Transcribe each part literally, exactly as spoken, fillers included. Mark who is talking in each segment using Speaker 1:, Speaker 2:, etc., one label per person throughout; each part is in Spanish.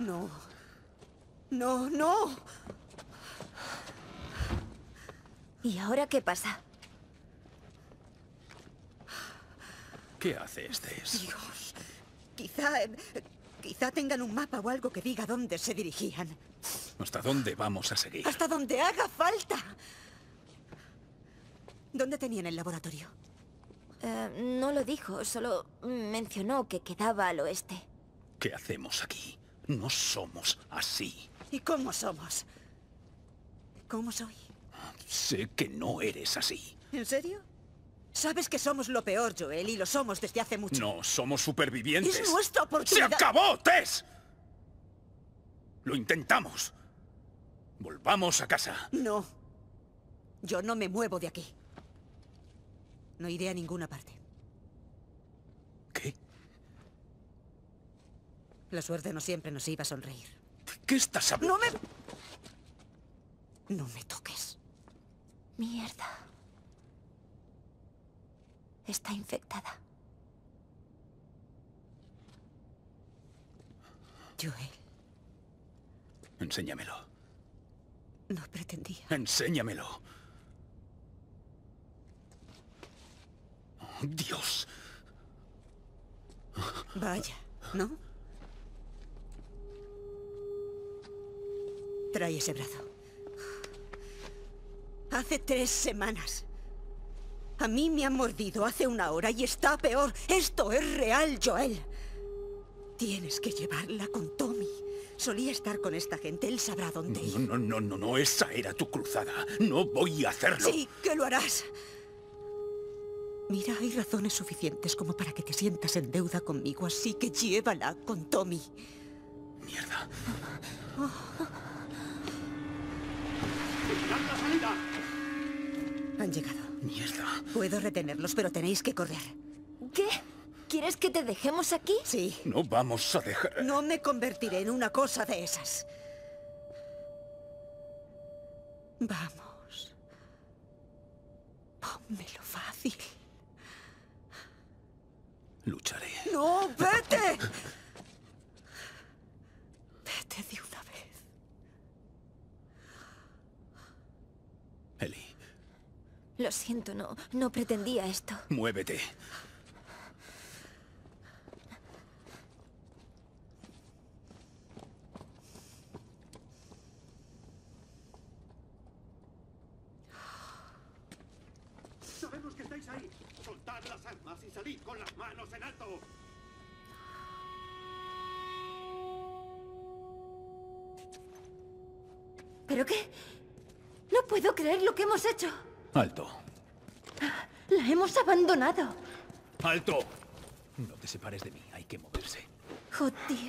Speaker 1: No. No, no.
Speaker 2: ¿Y ahora qué pasa?
Speaker 3: ¿Qué hace este?
Speaker 1: Dios. Quizá... Quizá tengan un mapa o algo que diga dónde se dirigían.
Speaker 3: ¿Hasta dónde vamos a seguir?
Speaker 1: ¡Hasta donde haga falta! ¿Dónde tenían el laboratorio?
Speaker 2: Eh, no lo dijo, solo mencionó que quedaba al oeste.
Speaker 3: ¿Qué hacemos aquí? No somos así.
Speaker 1: ¿Y cómo somos? ¿Cómo soy?
Speaker 3: Sé que no eres así.
Speaker 1: ¿En serio? Sabes que somos lo peor, Joel, y lo somos desde hace mucho.
Speaker 3: No, somos supervivientes.
Speaker 1: ¡Es nuestra oportunidad!
Speaker 3: ¡Se acabó, Tess! Lo intentamos. Volvamos a casa.
Speaker 1: No. Yo no me muevo de aquí. No iré a ninguna parte.
Speaker 3: ¿Qué?
Speaker 1: La suerte no siempre nos iba a sonreír.
Speaker 3: ¿Qué estás hablando?
Speaker 1: ¡No me... No me toques.
Speaker 2: Mierda. Está infectada.
Speaker 1: Joel.
Speaker 3: Enséñamelo.
Speaker 1: No pretendía.
Speaker 3: Enséñamelo. Oh, Dios.
Speaker 1: Vaya, ¿no? Trae ese brazo. Hace tres semanas. A mí me han mordido hace una hora y está peor. Esto es real, Joel. Tienes que llevarla con Tommy. Solía estar con esta gente. Él sabrá dónde ir.
Speaker 3: No, no, no, no, no. Esa era tu cruzada. No voy a hacerlo.
Speaker 1: Sí, que lo harás. Mira, hay razones suficientes como para que te sientas en deuda conmigo, así que llévala con Tommy.
Speaker 3: Mierda.
Speaker 1: Oh.
Speaker 4: ¡La salida!
Speaker 1: Han llegado.
Speaker 3: Mierda.
Speaker 1: Puedo retenerlos, pero tenéis que correr.
Speaker 2: ¿Qué? ¿Quieres que te dejemos aquí?
Speaker 1: Sí.
Speaker 3: No vamos a dejar...
Speaker 1: No me convertiré en una cosa de esas. Vamos. Pónmelo fácil.
Speaker 3: Lucharé.
Speaker 1: ¡No, vete! Vete de una vez.
Speaker 3: Ellie.
Speaker 2: Lo siento, no, no pretendía esto.
Speaker 3: Muévete.
Speaker 4: Sabemos que estáis ahí. Soltad las armas y salid con las manos en alto.
Speaker 2: ¿Pero qué? No puedo creer lo que hemos hecho.
Speaker 3: Alto.
Speaker 2: La hemos abandonado.
Speaker 3: ¡Alto! No te separes de mí. Hay que moverse.
Speaker 2: Oh, tío.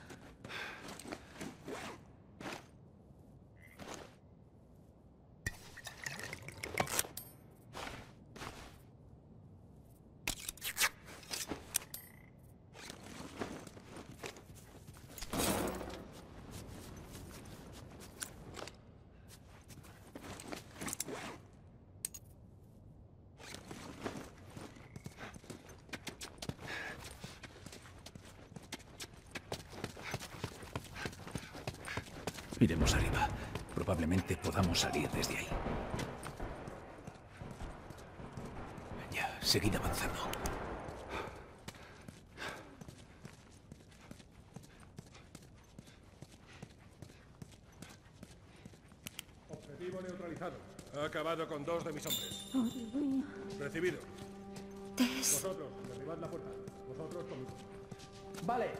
Speaker 3: Iremos arriba. Probablemente podamos salir desde ahí. Ya, seguid avanzando.
Speaker 5: Objetivo neutralizado. Ha acabado con dos de mis hombres.
Speaker 2: Oh, Dios mío.
Speaker 5: Recibido.
Speaker 2: Tess.
Speaker 5: Vosotros, derribad la puerta. Vosotros conmigo. Vale.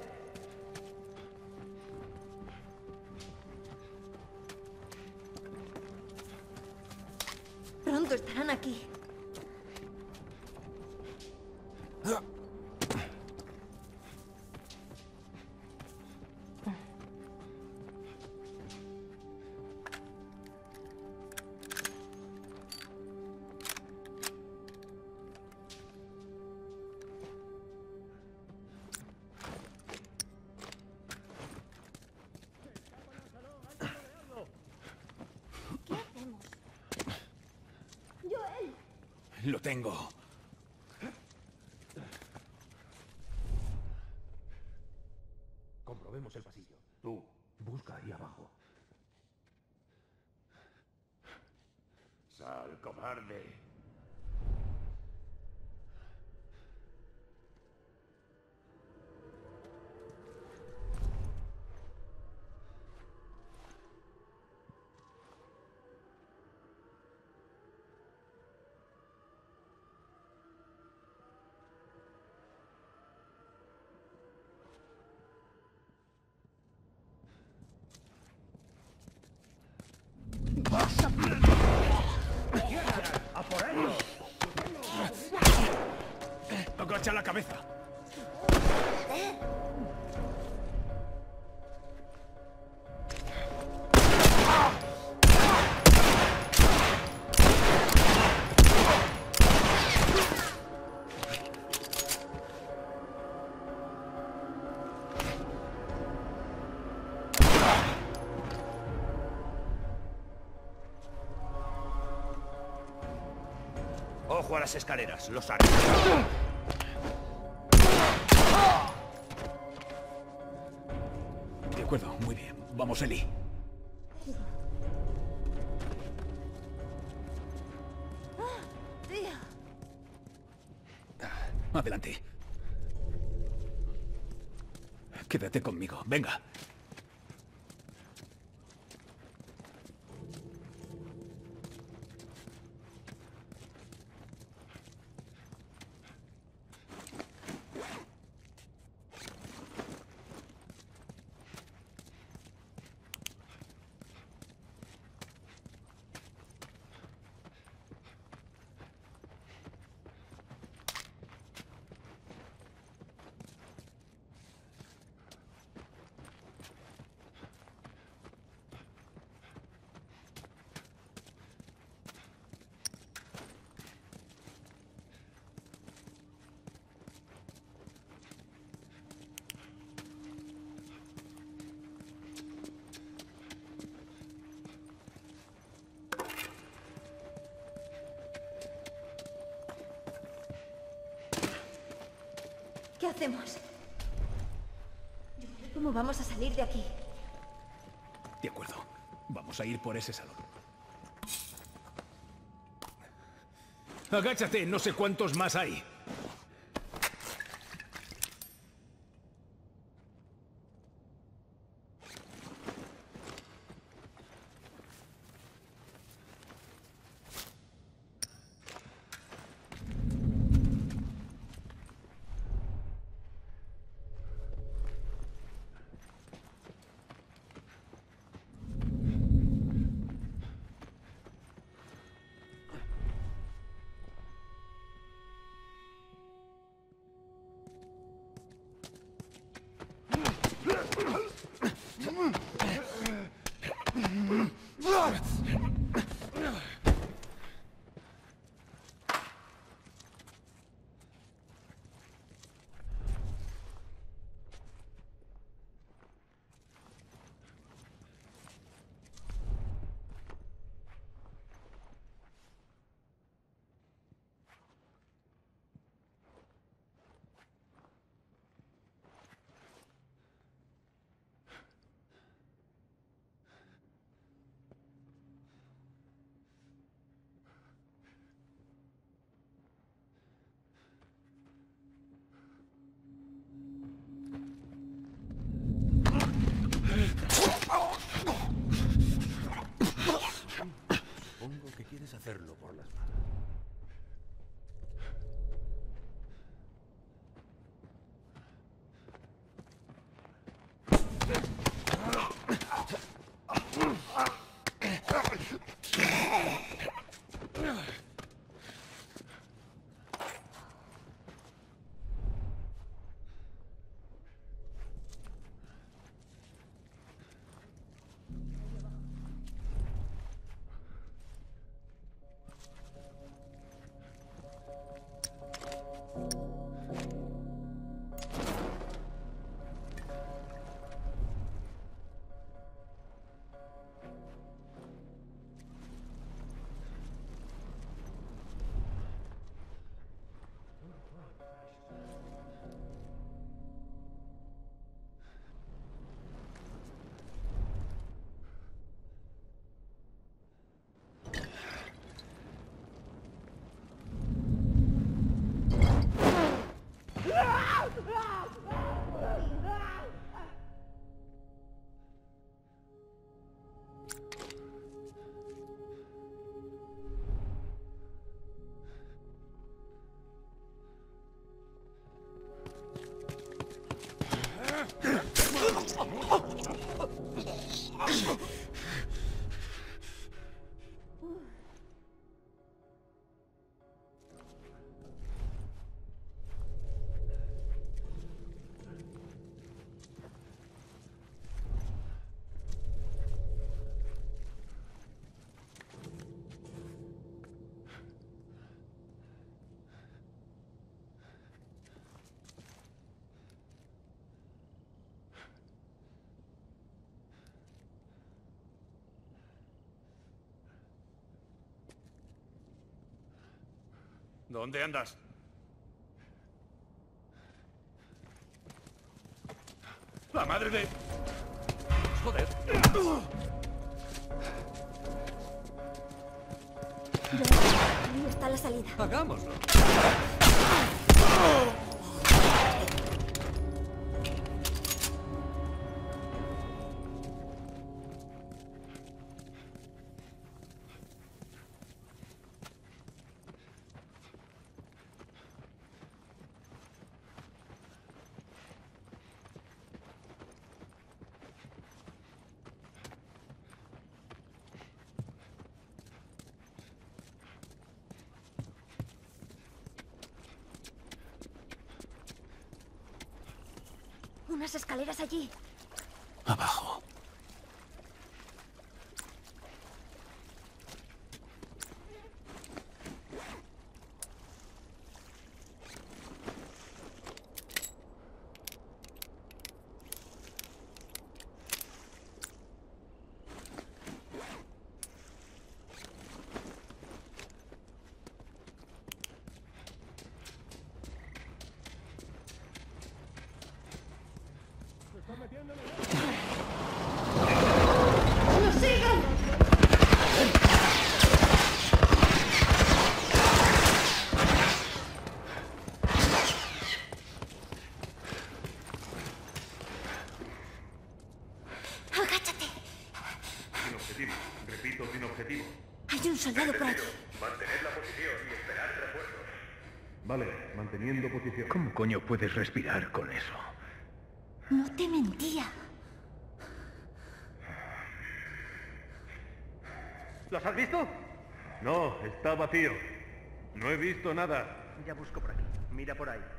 Speaker 2: Pronto estarán aquí. ¿Qué hacemos? ¡Joel!
Speaker 3: Lo tengo.
Speaker 5: Comprobemos el pasillo. Tú,
Speaker 4: Sal, cobarde.
Speaker 3: ¡Agacha la cabeza!
Speaker 6: Ojo a las escaleras, los haré.
Speaker 3: De acuerdo, muy bien. Vamos, Eli. Adelante. Quédate conmigo. Venga.
Speaker 2: ¿Qué hacemos? ¿Cómo vamos a salir de aquí?
Speaker 3: De acuerdo. Vamos a ir por ese salón. Agáchate, no sé cuántos más hay.
Speaker 6: ¿Dónde andas? ¡La madre de... Joder!
Speaker 2: Ahí está la salida.
Speaker 6: Hagámoslo.
Speaker 2: Unas escaleras allí.
Speaker 3: Abajo.
Speaker 2: Agáchate.
Speaker 4: Sin objetivo. Repito, sin objetivo.
Speaker 2: Hay un soldado por allí.
Speaker 4: Mantened la posición y esperad refuerzos. Vale, manteniendo posición.
Speaker 3: ¿Cómo coño puedes respirar con eso?
Speaker 2: No te mentía.
Speaker 4: ¿Los has visto? No, está vacío. No he visto nada.
Speaker 7: Ya busco por aquí. Mira por ahí.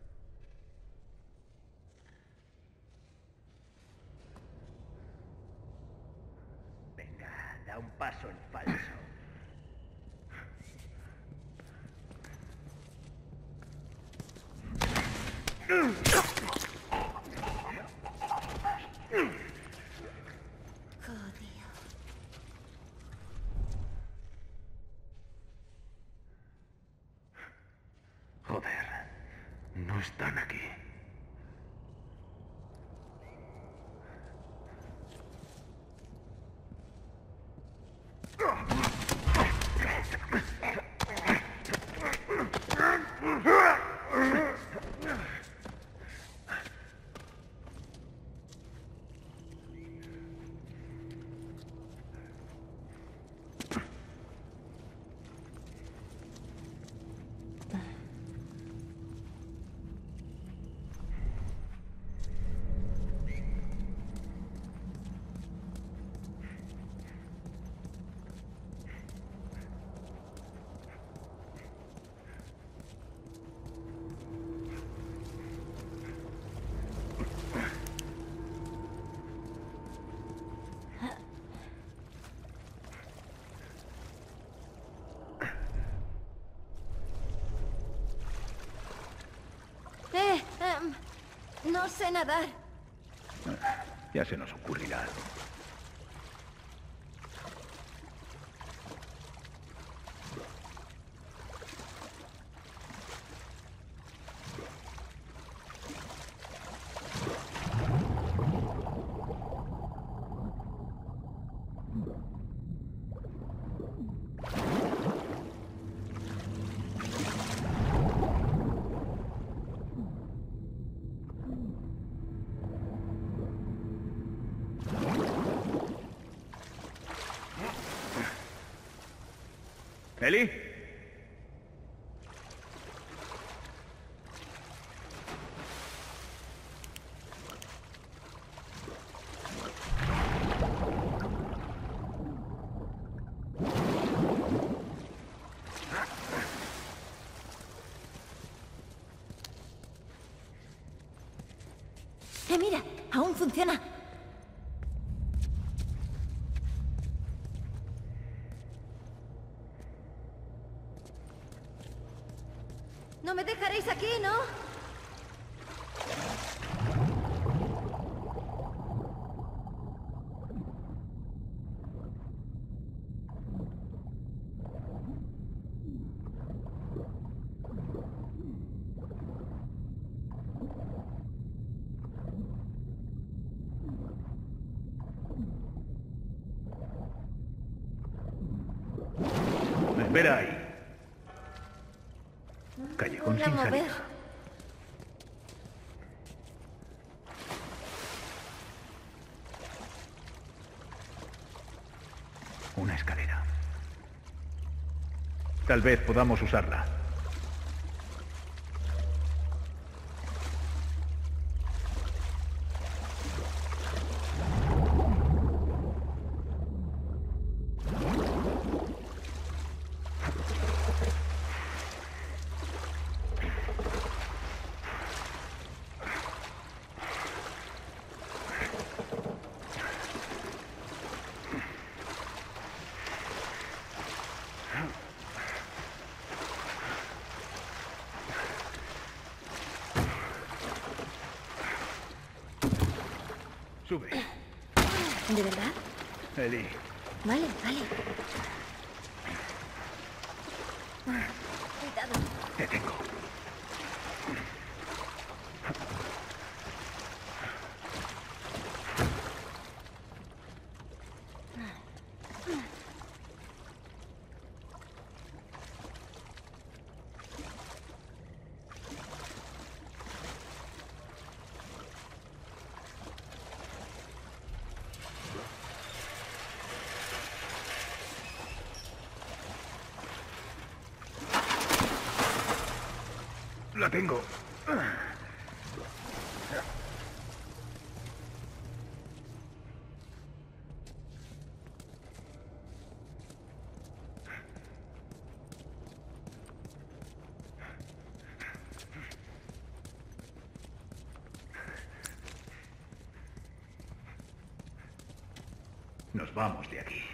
Speaker 7: Venga, da un paso en falso.
Speaker 2: Jodido.
Speaker 4: Joder, no están aquí.
Speaker 2: Eh, em, no sé nadar.
Speaker 3: Ya se nos ocurrirá algo.
Speaker 6: ¿Eli?
Speaker 2: Eh, mira, aún funciona. No me dejaréis aquí, ¿no?
Speaker 6: Espera ahí. Callejón
Speaker 2: Voy a
Speaker 6: sin
Speaker 2: mover.
Speaker 6: salida. Una escalera. Tal vez podamos usarla. Sube.
Speaker 2: ¿De verdad?
Speaker 6: Eli.
Speaker 2: Vale, vale. Ah, cuidado.
Speaker 6: Te tengo. La tengo. Nos vamos de aquí.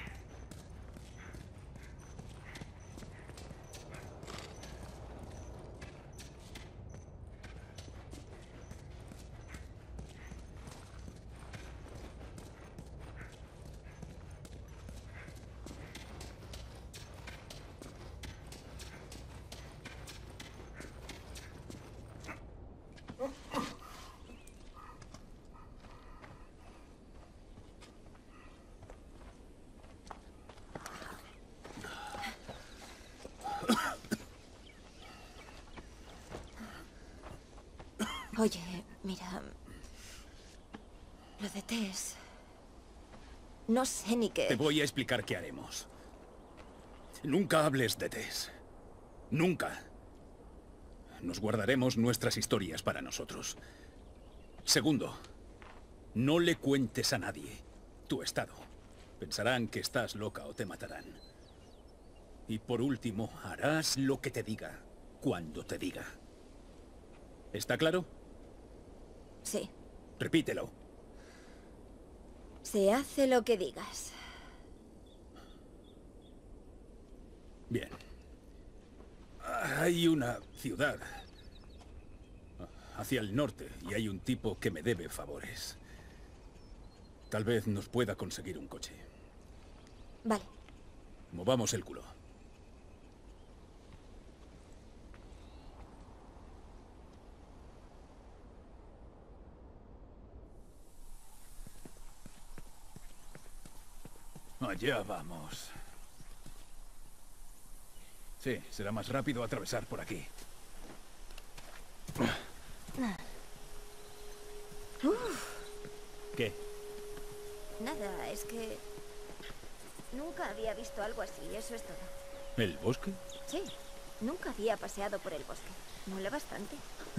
Speaker 2: Oye, mira... Lo de Tess... No sé ni qué...
Speaker 3: Te voy a explicar qué haremos. Nunca hables de Tess. Nunca. Nos guardaremos nuestras historias para nosotros. Segundo, no le cuentes a nadie tu estado. Pensarán que estás loca o te matarán. Y por último, harás lo que te diga, cuando te diga. ¿Está claro?
Speaker 2: Sí.
Speaker 3: Repítelo.
Speaker 2: Se hace lo que digas.
Speaker 3: Bien. Hay una ciudad hacia el norte y hay un tipo que me debe favores. Tal vez nos pueda conseguir un coche.
Speaker 2: Vale.
Speaker 3: Movamos el culo. Allá vamos. Sí, será más rápido atravesar por aquí. ¿Qué?
Speaker 2: Nada, es que... Nunca había visto algo así, eso es todo.
Speaker 3: ¿El bosque?
Speaker 2: Sí, nunca había paseado por el bosque. Mola bastante.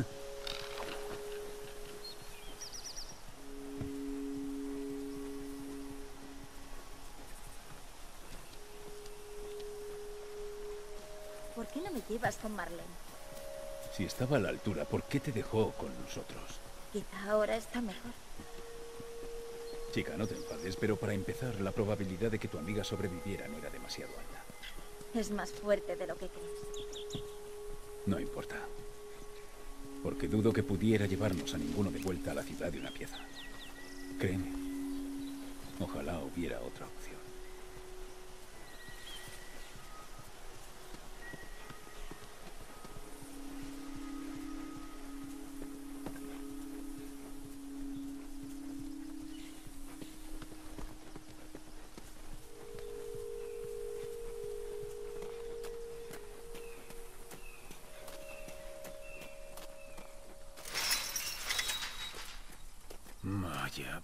Speaker 2: ¿Por qué no me llevas con Marlene?
Speaker 3: Si estaba a la altura, ¿por qué te dejó con nosotros?
Speaker 2: Quizá ahora está mejor.
Speaker 3: Chica, no te enfades, pero para empezar, la probabilidad de que tu amiga sobreviviera no era demasiado alta.
Speaker 2: Es más fuerte de lo que crees.
Speaker 3: No importa. Porque dudo que pudiera llevarnos a ninguno de vuelta a la ciudad de una pieza. Créeme. Ojalá hubiera otra opción. Vaya...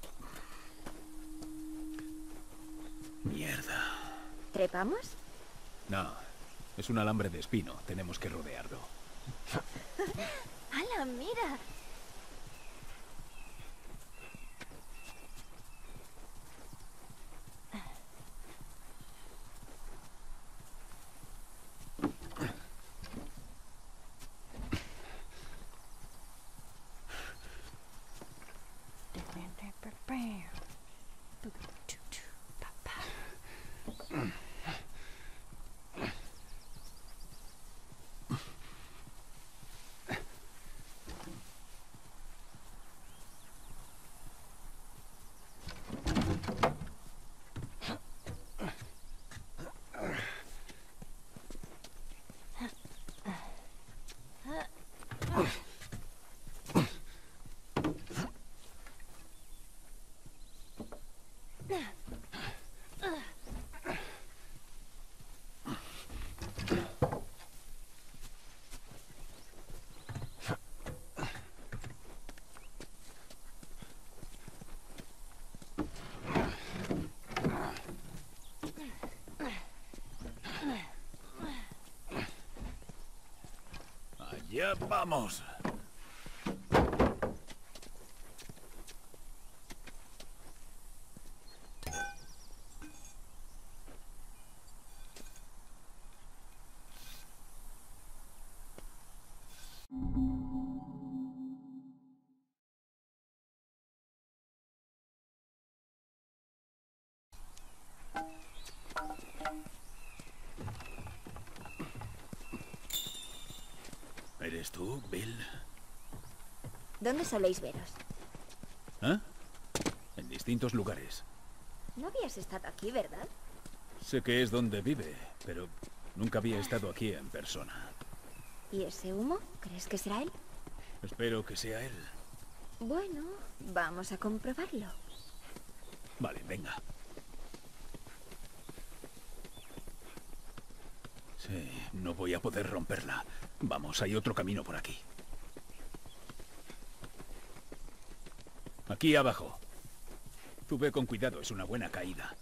Speaker 3: Mierda.
Speaker 2: ¿Trepamos?
Speaker 3: No, es un alambre de espino. Tenemos que rodearlo.
Speaker 2: ¡Hala, mira!
Speaker 3: ¡Ya vamos! ¿Eres tú, Bill?
Speaker 2: ¿Dónde soléis veros?
Speaker 3: ¿Eh? En distintos lugares.
Speaker 2: No habías estado aquí, ¿verdad?
Speaker 3: Sé que es donde vive, pero nunca había estado aquí en persona.
Speaker 2: ¿Y ese humo? ¿Crees que será él?
Speaker 3: Espero que sea él.
Speaker 2: Bueno, vamos a comprobarlo.
Speaker 3: Vale, venga. Sí, no voy a poder romperla. Vamos, hay otro camino por aquí. Aquí abajo. Tú ve con cuidado, es una buena caída.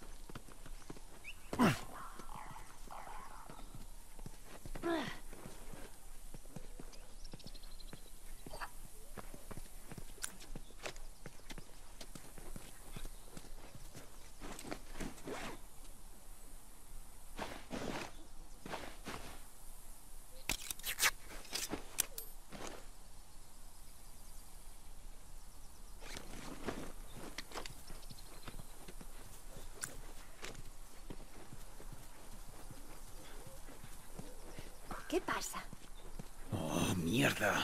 Speaker 2: ¿Qué pasa?
Speaker 3: ¡Oh, mierda!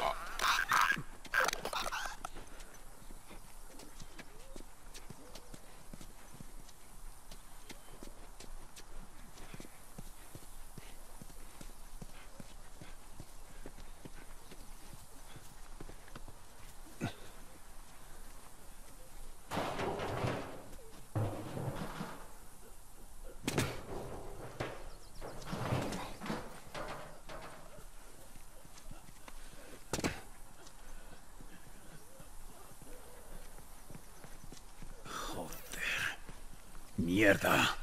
Speaker 3: ¡Mierda!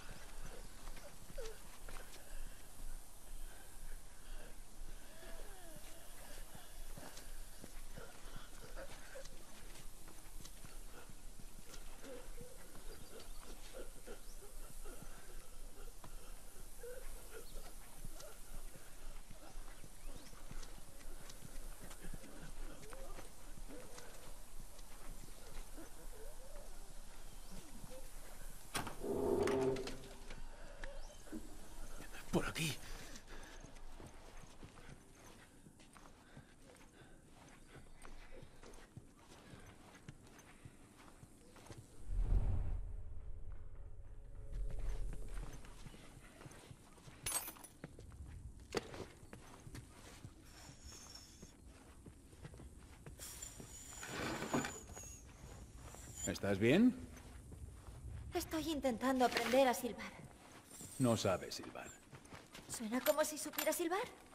Speaker 3: Por aquí. ¿Estás bien?
Speaker 2: Estoy intentando aprender a silbar.
Speaker 3: No sabes silbar.
Speaker 2: ¿Suena como si supiera silbar?